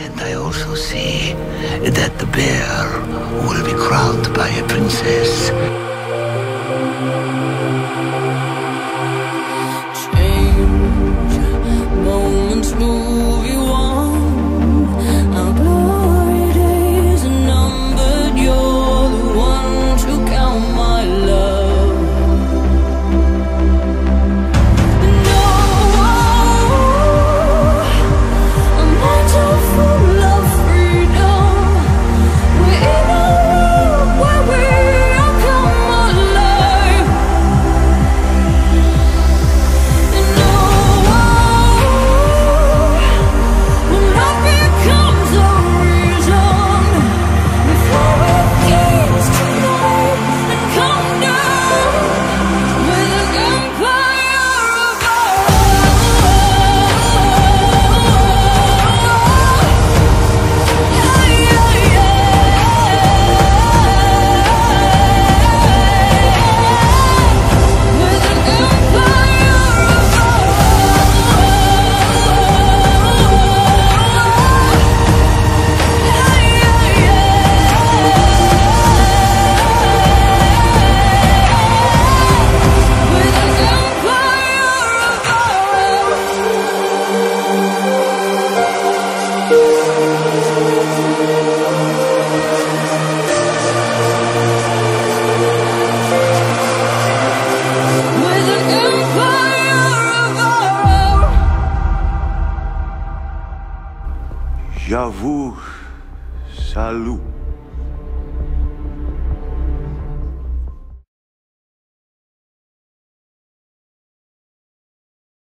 And I also see that the bear will be crowned by a princess. Change, moments move you on. Our glory days are numbered. You're the one to count my love. No, a mantle full of freedom. We're in a world where we all come alive. And when love becomes a reason, before it gets tonight and come down with an empire of our J'avoue, salut.